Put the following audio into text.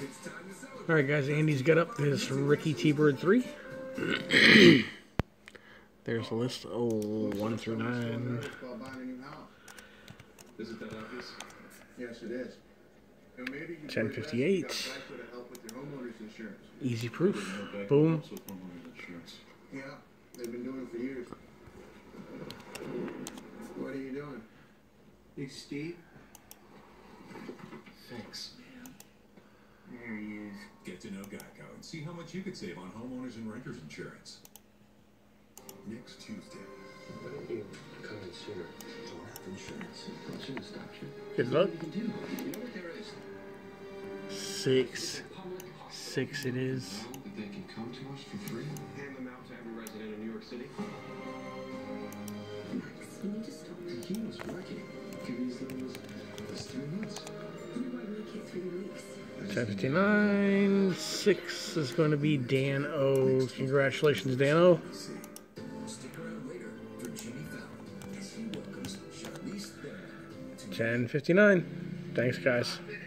Alright guys, Andy's got up this Ricky TB3. There's a list, 1 through 9. Is it that obvious? Yes, it is. 1058. Easy proof. Boom. Yeah, they've been doing it for years. What are you doing? Hey, Steve. Thanks, man. There he is. Get to know Geico and see how much you could save on homeowners and renters insurance. Next Tuesday. Why don't you come in sooner? Don't have insurance. I should have stopped you. Good luck. You know what there is? 6 it is. That they can come to us for free. Hand them out to every resident of New York City. You need to stop. The key was working. Give these those 3 months. You might make it 3 weeks. 1059. 6 is going to be Dan O. Congratulations, Dan O. Stick around later for Jimmy Fallon as he welcomes Charlize Theron. 1059. Thanks, guys.